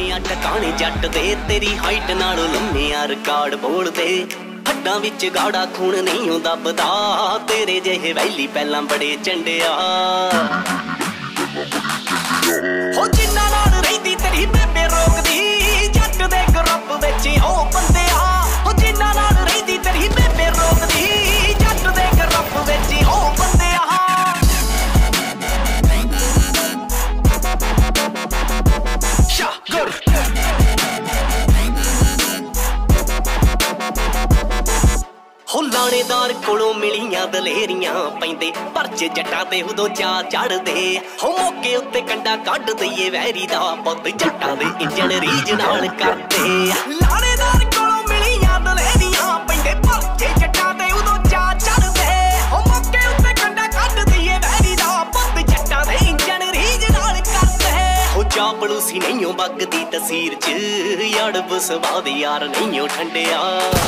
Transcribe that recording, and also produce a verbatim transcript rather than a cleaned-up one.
ਆ ਟਿਕਾਣੇ ਜੱਟ ਦੇ तेरी हाइट नालों लम्मे आ रिकॉर्ड बोलते हड्डां विच गाड़ा खून नहीं हुंदा दबदा तेरे जिहे वैली पहलां बड़े चंडिया हो जिन्ना नाल रहिंदी तेरी बेबे रोकदी जट दे ग्रुप विच ओ बंदिया हो जिन्ना नाल रहिंदी तेरी बेबे रोकदी जट दे ग्रुप विच ओ बंदिया शागर हो लाणेदार कोलों मिलियां दलेरियां पैंदे परचे जट्टां ते उदों चा चढ़दे हो मौके उत्ते कंडा कढ दईए वैरी दा पुत्त जट्टां दे इंजन रीज नाल करदे लाणेदार कोलों मिलियां दलेरियां पैंदे परचे जट्टां ते उदों चा चढ़दे हो मौके उत्ते कंडा कढ दईए वैरी दा पुत्त जट्टां दे इंजन रीज नाल करदे हो चापलूसी नहीं हो बगदी तसीर च यार बसवा दे यार नहीं हो ठंडिया